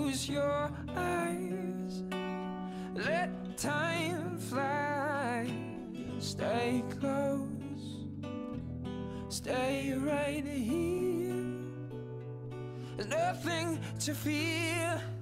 close your eyes, let time fly. Stay close, stay right here. There's nothing to fear.